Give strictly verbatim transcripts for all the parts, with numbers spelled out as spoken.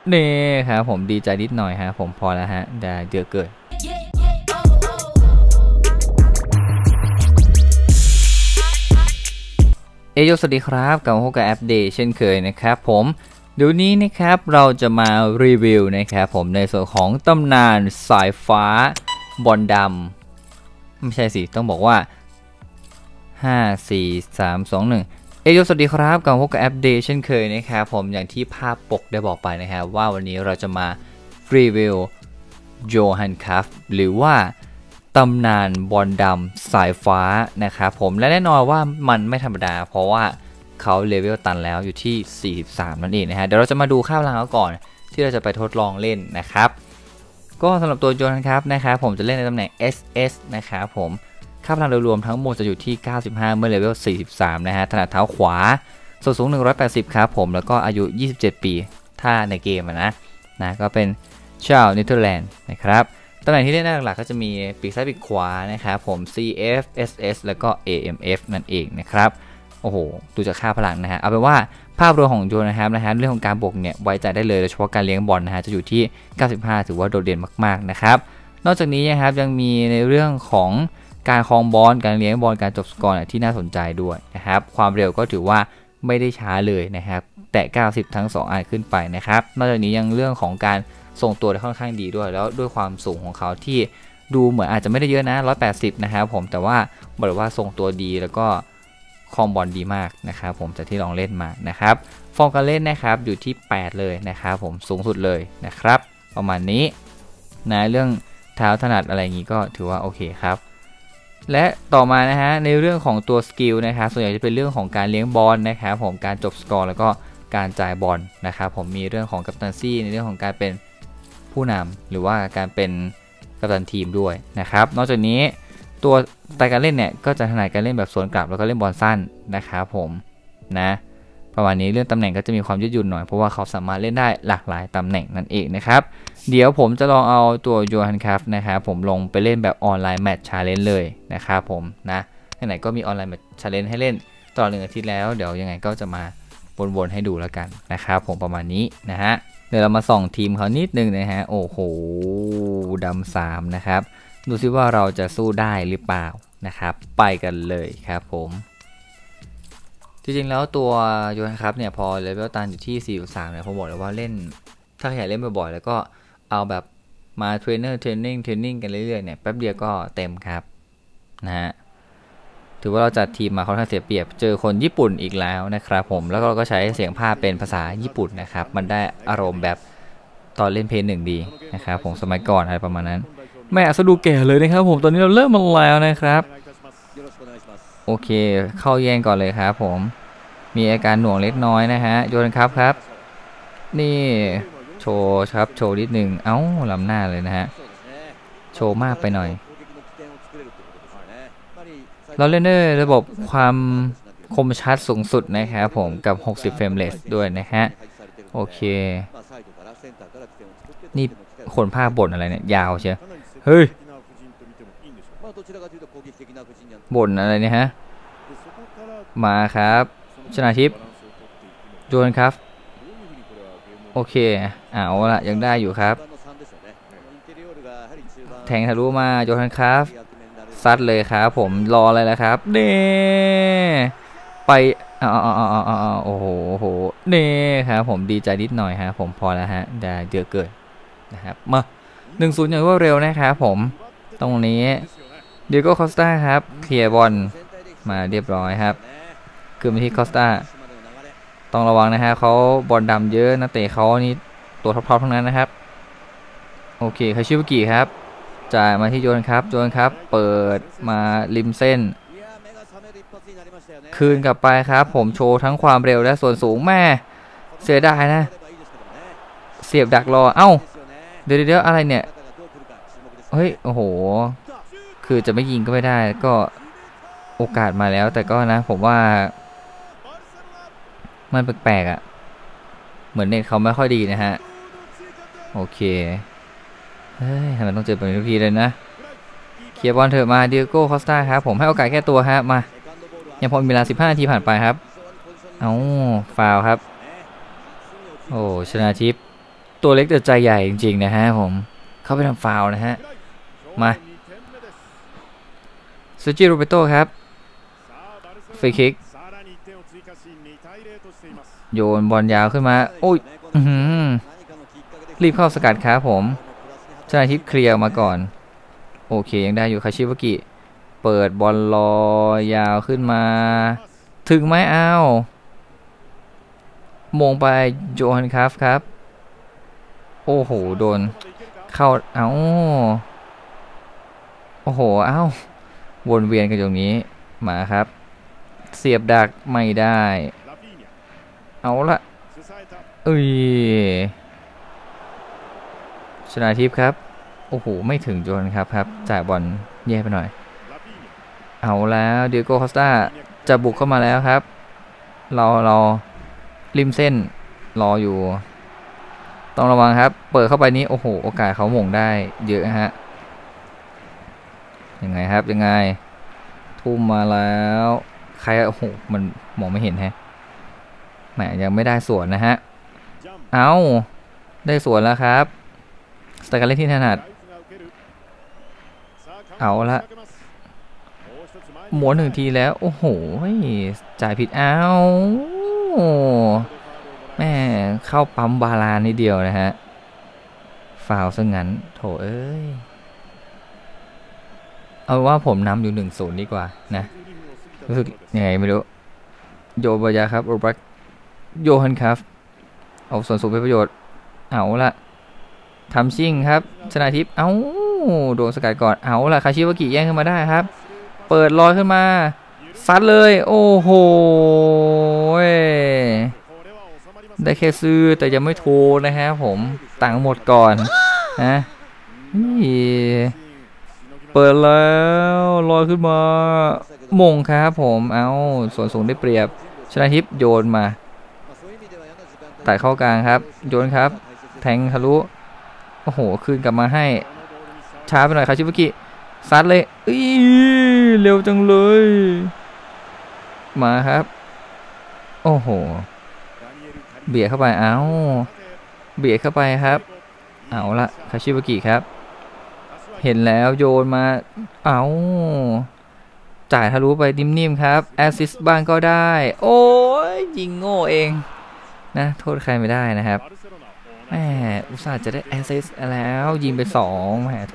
นี่ครับผมดีใจนิดหน่อยฮะผมพอแล้วฮะแต่เยอะเกินเอโยสวัสดีครับกลับมาพบกับแอปเดย์เช่นเคยนะครับผมเดี๋ยวนี้นะครับเราจะมารีวิวนะครับผมในส่วนของตำนานสายฟ้าบอลดำไม่ใช่สิต้องบอกว่าห้า สี่ สาม สอง หนึ่งเอโยสวัสดีครับกลับมาพบกับแอปเดย์เช่นเคยนะครับผมอย่างที่ภาพปกได้บอกไปนะครับว่าวันนี้เราจะมารีวิวโยฮันคัฟหรือว่าตำนานบอลดำสายฟ้านะครับผมและแน่นอนว่ามันไม่ธรรมดาเพราะว่าเขาเลเวลตันแล้วอยู่ที่สี่สิบสามนั่นเองนะฮะเดี๋ยวเราจะมาดูค่าพลังเขาก่อนที่เราจะไปทดลองเล่นนะครับก็สำหรับตัวโยฮันคัฟนะครับผมจะเล่นในตำแหน่ง เอส เอส นะครับผมค่าพลังโดยรวมทั้งหมดจะอยู่ที่เก้าสิบห้าเมื่อเลเวลสี่สิบสามนะฮะถนัดเท้าขวาส่วนสูงหนึ่งร้อยแปดสิบครับผมแล้วก็อายุยี่สิบเจ็ดปีถ้าในเกมนะนะก็เป็นชาวเนเธอร์แลนด์นะครับตำแหน่งที่เล่นได้หลักๆก็จะมีปีกซ้ายปีกขวานะครับผม ซี เอฟ เอส เอส แล้วก็ เอ เอ็ม เอฟ นั่นเองนะครับโอ้โหดูจากค่าพลังนะฮะเอาเป็นว่าภาพรวมของโยนะครับนะฮะเรื่องของการบวกเนี่ยไว้ใจได้เลยโดยเฉพาะการเลี้ยงบอลนะฮะจะอยู่ที่เก้าสิบห้าถือว่าโดดเด่นมากๆนะครับนอกจากนี้นะครับยังมีในเรื่องของการครองบอลการเลี้ยงบอลการจบสกอร์ที่น่าสนใจด้วยนะครับความเร็วก็ถือว่าไม่ได้ช้าเลยนะครับแต่เก้าสิบทั้งสองอันขึ้นไปนะครับนอกจากนี้ยังเรื่องของการส่งตัวได้ค่อนข้างดีด้วยแล้วด้วยความสูงของเขาที่ดูเหมือนอาจจะไม่ได้เยอะนะหนึ่งร้อยแปดสิบนะครับผมแต่ว่าบอกว่าส่งตัวดีแล้วก็ครองบอลดีมากนะครับผมจากที่ลองเล่นมานะครับฟอร์มการเล่นนะครับอยู่ที่แปดเลยนะครับผมสูงสุดเลยนะครับประมาณนี้นะเรื่องเท้าถนัดอะไรอย่างนี้ก็ถือว่าโอเคครับและต่อมานะฮะในเรื่องของตัวสกิลนะครับส่วนใหญ่จะเป็นเรื่องของการเลี้ยงบอลนะครับผมการจบสกอร์แล้วก็การจ่ายบอลนะครับผมมีเรื่องของกัปตันซี่ในเรื่องของการเป็นผู้นำหรือว่าการเป็นกัปตันทีมด้วยนะครับนอกจากนี้ตัวสไตล์การเล่นเนี่ยก็จะถนัดการเล่นแบบสวนกลับแล้วก็เล่นบอลสั้นนะครับผมนะประมาณนี้เรื่องตำแหน่งก็จะมีความยืดหยุ่นหน่อยเพราะว่าเขาสามารถเล่นได้หลากหลายตำแหน่งนั่นเองนะครับเดี๋ยวผมจะลองเอาตัวโยฮันคัฟนะครับผมลงไปเล่นแบบออนไลน์แมตช์ชาเลนจ์เลยนะครับผมนะไหนๆก็มีออนไลน์แมตช์ชาเลนจ์ให้เล่นตลอดหนึ่งอาทิตย์แล้วเดี๋ยวยังไงก็จะมาวนๆให้ดูแล้วกันนะครับผมประมาณนี้นะฮะเดี๋ยวเรามาส่องทีมเขานิดนึงนะฮะโอ้โหดำสามนะครับดูซิว่าเราจะสู้ได้หรือเปล่านะครับไปกันเลยครับผมจริงๆแล้วตัวโยฮันคัฟเนี่ยพอเลเวลตันอยู่ที่สี่สิบสามเนี่ยผมบอกเลยว่าเล่นถ้าอยากเล่นบ่อยๆแล้วก็เอาแบบมาเทรนเนอร์เทรนนิ่งเทรนนิ่งกันเรื่อยๆเนี่ยแป๊บเดียวก็เต็มครับนะฮะถือว่าเราจัดทีมมาค่อนข้างเสียเปรียบเจอคนญี่ปุ่นอีกแล้วนะครับผมแล้วก็เราก็ใช้เสียงภาพเป็นภาษาญี่ปุ่นนะครับมันได้อารมณ์แบบตอนเล่นเพลงหนึ่งดีนะครับผมสมัยก่อนอะไรประมาณนั้นแม่สะดูแก่เลยนะครับผมตอนนี้เราเริ่มมาแล้วนะครับโอเคเข้าแย่งก่อนเลยครับผมมีอาการหน่วงเล็กน้อยนะฮะโยนครับครับนี่โชว์ครับโชว์นิดหนึ่งเอ้าล้ำหน้าเลยนะฮะโชว์มากไปหน่อยเราเล่นด้วยระบบความคมชัดสูงสุดนะครับผมกับหกสิบเฟรมเรทด้วยนะฮะโอเคนี่คนภาคบ่นอะไรเนี่ยยาวเชียวเฮ้ยบ่นอะไรเนี่ยฮะมาครับชนาทิพย์โยนครับโอเคเอาละยังได้อยู่ครับแทงทะลุมาโยนครับซัดเลยครับผมรออะไรแล้วครับเน่ไปอ๋ออ๋ออ๋ออ๋อโอ้โหโอ้โหเน่ครับผมดีใจนิดหน่อยฮะผมพอแล้วฮะแต่เยอะเกินนะครับมาหนึ่งศูนย์อย่างรวดเร็วนะครับผมตรงนี้เดียโก้คอสตาครับเคลียร์บอลมาเรียบร้อยครับคือมาที่คอสตาต้องระวังนะฮะเขาบอลดำเยอะนักเตะเขานี่ตัวท็อปๆทั้งนั้นนะครับโอเคคาชิบุกิครับจ่ายมาที่โยนครับโยนครับเปิดมาริมเส้นคืนกลับไปครับผมโชว์ทั้งความเร็วและส่วนสูงแม่เสียดายนะเสียบดักรอเอ้าเดี๋ยวเดี๋ยวอะไรเนี่ยเฮ้ยโอ้โหคือจะไม่ยิงก็ไม่ได้ก็โอกาสมาแล้วแต่ก็นะผมว่ามันแปลกๆอ่ะเหมือนเน็ตเขาไม่ค่อยดีนะฮะโอเคเฮ้ยทำไมต้องเจอแบบนี้ทุกทีเลยนะเคลียร์บอลเถอะมาเดียโก้คอสตาครับผมให้โอกาสแก้ตัวฮะมายังพอมีเวลาสิบห้านาทีผ่านไปครับเอ้าฟาวครับโอ้ชนาทิพย์ตัวเล็กแต่ใจใหญ่จริงๆนะฮะผมเข้าไปทำฟาวล์นะฮะมาซูจิโรเบโต้ครับฟรีคิกโยนบอลยาวขึ้นมาโอ้ยรีบเข้าสกัดครับผมชนาทิพย์เคลียร์มาก่อนโอเคยังได้อยู่คาชิวากิเปิดบอลลอยยาวขึ้นมาถึงไหมอ้าวมงไปโจฮันครับครับโอ้โหโดนเข้าเอ้าโอ้โหเอ้าวนเวียนกันตรงนี้มาครับเสียบดักไม่ได้เอาละเอ้ยชนาทิพย์ครับโอ้โหไม่ถึงโจนครับครับจ่ายบอลแย่ไปหน่อยเอาแล้วเดียโก้คอสตาจะบุกเข้ามาแล้วครับเราเราริมเส้นรออยู่ต้องระวังครับเปิดเข้าไปนี้โอ้โหโอกาสเขาหม่งได้เยอะฮะยังไงครับยังไงทุ่มมาแล้วใครโอ้โหมันมองไม่เห็นฮะแหมยังไม่ได้สวนนะฮะเอาได้สวนแล้วครับสกัดเล่นที่ถนัดเอาละหมุนหนึ่งทีแล้วโอ้โหจ่ายผิดเอาแม่เข้าปั๊มบาลานนิดเดียวนะฮะฟาวซะงั้นโถเอ้ยเอาว่าผมนำอยู่หนึ่งศูนย์ดีกว่านะรู้สึกยังไงไม่รู้โยบายาครับโรบักโยฮันครับเอาส่วนสูงเป็นประโยชน์เอาละทำชิ่งครับชนาทิพย์เอาโดนสกัดก่อนเอาละคาชิวากิแย่งขึ้นมาได้ครับเปิดลอยขึ้นมาซัดเลยโอ้โหได้แค่ซื้อแต่ยังไม่โทรนะฮะผมตังค์หมดก่อนนะเปิดแล้วลอยขึ้นมามงครับผมเอาส่วนสูงได้เปรียบชนาทิพย์โยนมาตัดเข้ากลางครับโยนครับแทงทะลุโอ้โหคืนกลับมาให้ช้าไปหน่อยคาชิวากิซัดเลยอีเร็วจังเลยมาครับโอ้โหเบียดเข้าไปเอาเบียดเข้าไปครับเอาละคาชิวากิครับเห็นแล้วโยนมาเอาจ่ายทะลุไปนิ่มๆครับแอสซิสต์บ้างก็ได้โอ้ยยิงโง่เองนะโทษใครไม่ได้นะครับแหมอุตส่าห์จะได้แอสซิสต์แล้วยิงไปสองแหมโถ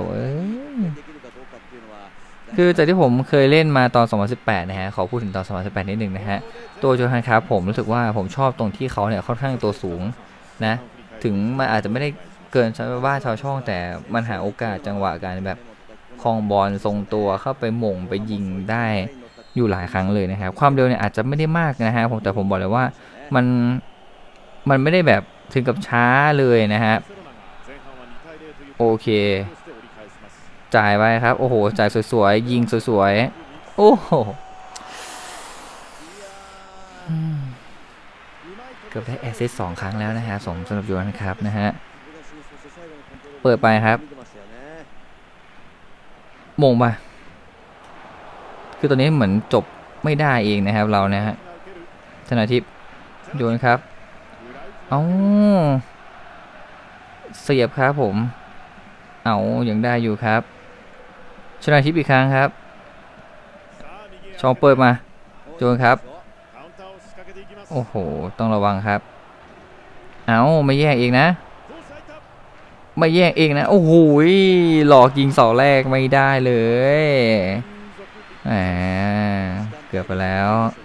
คือจากที่ผมเคยเล่นมาตอนสองพันสิบแปดนะฮะขอพูดถึงตอนสองพันสิบแปดนิดหนึ่งนะฮะตัวโจฮันครับผมรู้สึกว่าผมชอบตรงที่เขาเนี่ยค่อนข้างตัวสูงนะถึงมันอาจจะไม่ได้เกินชาวบ้านชาวช่องแต่มันหาโอกาสจังหวะการแบบคลองบอลทรงตัวเข้าไปหม่งไปยิงได้อยู่หลายครั้งเลยนะครับความเร็วเนี่ยอาจจะไม่ได้มากนะฮะผมแต่ผมบอกเลยว่ามันมันไม่ได้แบบถึงกับช้าเลยนะฮะโอเคจ่ายไปครับโอ้โหจ่ายสวยๆยิงสวยๆโอ้โหเกือบได้แอสซิสต์สองครั้งแล้วนะฮะสมสำหรับโยนครับนะฮะเปิดไปครับมงมาคือตอนนี้เหมือนจบไม่ได้เองนะครับเรานะฮะชนาทิพย์โยนครับเอาเสียบครับผมเอายังได้อยู่ครับชนาทิพย์อีกครั้งครับช่องเปิดมาโยนครับโอ้โหต้องระวังครับเอาไม่แย่งเองนะไม่แย่งเองนะโอ้โหหลอกยิงเสาแรกไม่ได้เลยแหมเกือบไปแล้ว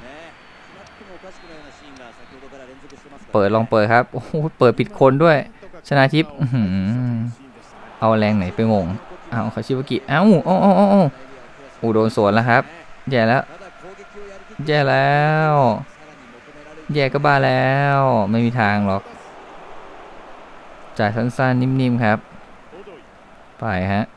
เปิดลองเปิดครับโอ้โหเปิดผิดคนด้วยชนาทิพย์เอาแรงไหนไปงงเอาคาชิวากิเอ้าโอ้โอ้โอ้โอ้โดนสวนแล้วครับแย่แล้วแย่แล้วแย่ก็บ้าแล้วไม่มีทางหรอกจ่ายสั้นๆนิ่มๆครับไปฮะ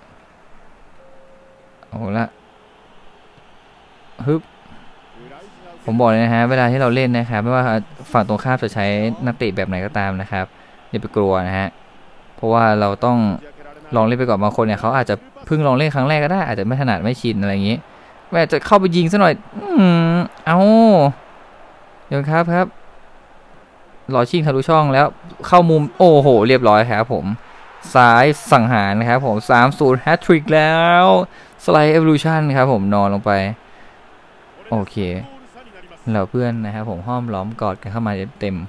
เอาละฮึบผมบอกเลยนะฮะเวลาที่เราเล่นนะครับไม่ว่าฝั่งตรงข้ามจะใช้นักเตะแบบไหนก็ตามนะครับอย่าไปกลัวนะฮะเพราะว่าเราต้องลองเล่นไปก่อนบางคนเนี่ยเขาอาจจะเพิ่งลองเล่นครั้งแรกก็ได้อาจจะไม่ถนัดไม่ชินอะไรอย่างนี้แม่จะเข้าไปยิงซะหน่อยอืมเอาเดี๋ยวครับครับรอชิงทะลุช่องแล้วเข้ามุมโอ้โหเรียบร้อยครับผมซ้ายสังหารนะครับผม สามศูนย์ แฮตทริกแล้วสไลด์เอ v ลูชันครับผมนอนลงไปโอเคเราเพื่อนนะครับผมห้อมล้อมกอดกันเข้ามาเต็ม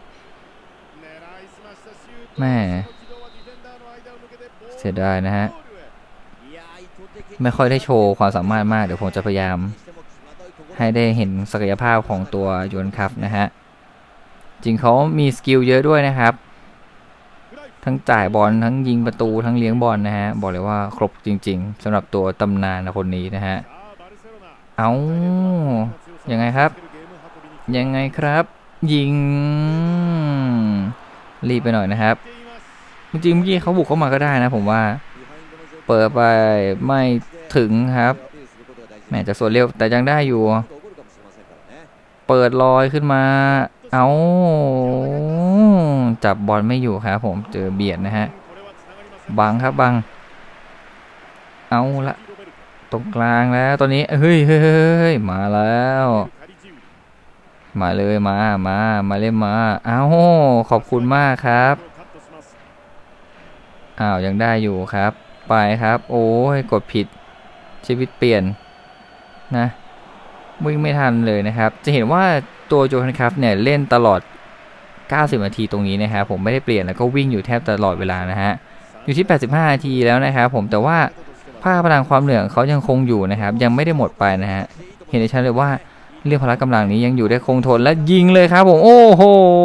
แม่เสียดายนะฮะไม่ค่อยได้โชว์ความสามารถมากเดี๋ยวผมจะพยายามให้ได้เห็นศักยภาพของตัวโยนคัฟนะฮะจริงเขามีสกิลเยอะด้วยนะครับทั้งจ่ายบอลทั้งยิงประตูทั้งเลี้ยงบอลนะฮะบอกเลยว่าครบจริงๆสำหรับตัวตำนานคนนี้นะฮะเอายังไงครับยังไงครับยิงรีบไปหน่อยนะครับจริงๆเมื่อกี้เขาบุกเข้ามาก็ได้นะผมว่าเปิดไปไม่ถึงครับแม้จะส่วนเร็วแต่ยังได้อยู่เปิดลอยขึ้นมาเอาจับบอลไม่อยู่ครับผมเจอเบียดนะฮะบังครับบังเอาละตรงกลางแล้วตอนนี้เฮ้ยเฮ้ยมาแล้วมาเลยมามามาเล่นมาเอาขอบคุณมากครับอ้าวยังได้อยู่ครับไปครับโอ้ยกดผิดชีวิตเปลี่ยนนะวิ่งไม่ทันเลยนะครับจะเห็นว่าตัวโจฮันคัฟเนี่ยเล่นตลอดเก้าสิบนาทีตรงนี้นะครับผมไม่ได้เปลี่ยนแล้วก็วิ่งอยู่แทบตลอดเวลานะฮะอยู่ที่แปดสิบห้านาทีแล้วนะครับผมแต่ว่าภาคพลังความเหนื่อยเขายังคงอยู่นะครับยังไม่ได้หมดไปนะฮะเห็นได้ชัดเลยว่าเรื่องพละกำลังนี้ยังอยู่ได้คงทนและยิงเลยครับผมโอ้โห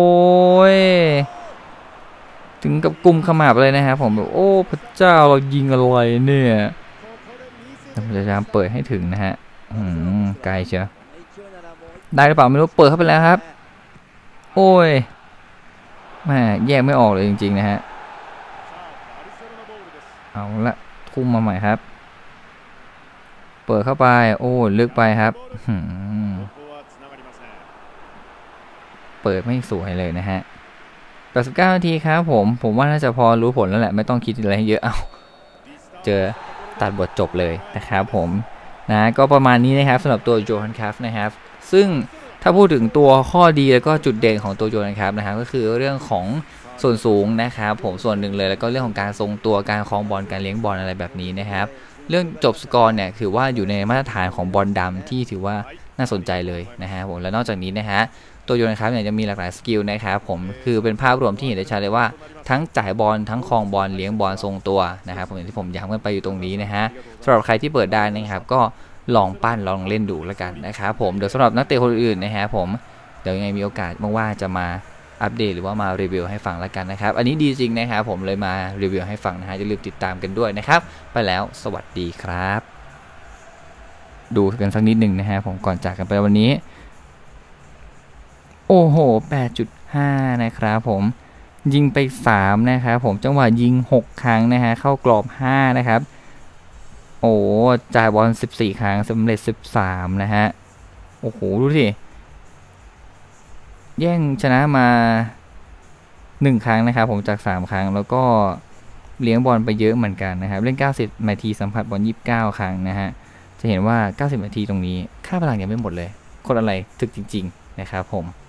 ถึงกับกุมขมับเลยนะครับผมแบบโอ้พระเจ้าเรายิงอะไรเนี่ยพยายามเปิดให้ถึงนะฮะอืมไกลเชียวได้หรือเปล่าไม่รู้เปิดเข้าไปแล้วครับโอ้ยแม่แยกไม่ออกเลยจริงๆนะฮะเอาละทุ่มมาใหม่ครับเปิดเข้าไปโอ้ลึกไปครับเปิดไม่สวยเลยนะฮะแปดสิบเก้านาทีครับผมผมว่าน่าจะพอรู้ผลแล้วแหละไม่ต้องคิดอะไรเยอะเอาเจอตัดบทจบเลยนะครับผมนะก็ประมาณนี้นะครับสำหรับตัวโจฮันคัฟนะครับซึ่งถ้าพูดถึงตัวข้อดีแล้วก็จุดเด่นของตัวโจฮันคัฟนะครับก็คือเรื่องของส่วนสูงนะครับผมส่วนหนึ่งเลยแล้วก็เรื่องของการทรงตัวการคลองบอลการเลี้ยงบอลอะไรแบบนี้นะครับเรื่องจบสกอร์เนี่ยถือว่าอยู่ในมาตรฐานของบอลดำที่ถือว่าน่าสนใจเลยนะฮะผมและนอกจากนี้นะฮะตัวโยนครับเนี่ยจะมีหลากหลายสกิลนะครับผมคือเป็นภาพรวมที่เห็นได้ชัดเลยว่าทั้งจ่ายบอลทั้งคลองบอลเลี้ยงบอลทรงตัวนะครับผมอย่างที่ผมย้ำกันไปอยู่ตรงนี้นะฮะสำหรับใครที่เปิดได้นะครับก็ลองปั้นลองเล่นดูแล้วกันนะครับผมเดี๋ยวสำหรับนักเตะคนอื่นนะฮะผมเดี๋ยวยังไงมีโอกาสว่างๆจะมาอัปเดตหรือว่ามารีวิวให้ฟังแล้วกันนะครับอันนี้ดีจริงนะครับผมเลยมารีวิวให้ฟังนะฮะอย่าลืมติดตามกันด้วยนะครับไปแล้วสวัสดีครับดูกันสักนิดหนึ่งนะฮะผมก่อนจากกันไปวันนี้โอ้โห แปดจุดห้า นะครับผมยิงไปสามนะครับผมจังหวะยิงหกครั้งนะฮะเข้ากรอบห้านะครับโอ้จ่ายบอลสิบสี่ครั้งสำเร็จสิบสามนะฮะโอ้โหดูสิแย่งชนะมาหนึ่งครั้งนะครับผมจากสามครั้งแล้วก็เลี้ยงบอลไปเยอะเหมือนกันนะครับเล่นเก้าสิบนาทีสัมผัสบอลยี่สิบเก้าครั้งนะฮะจะเห็นว่าเก้าสิบนาทีตรงนี้ค่าพลังยังไม่หมดเลยคนอะไรถึกจริงๆนะครับผม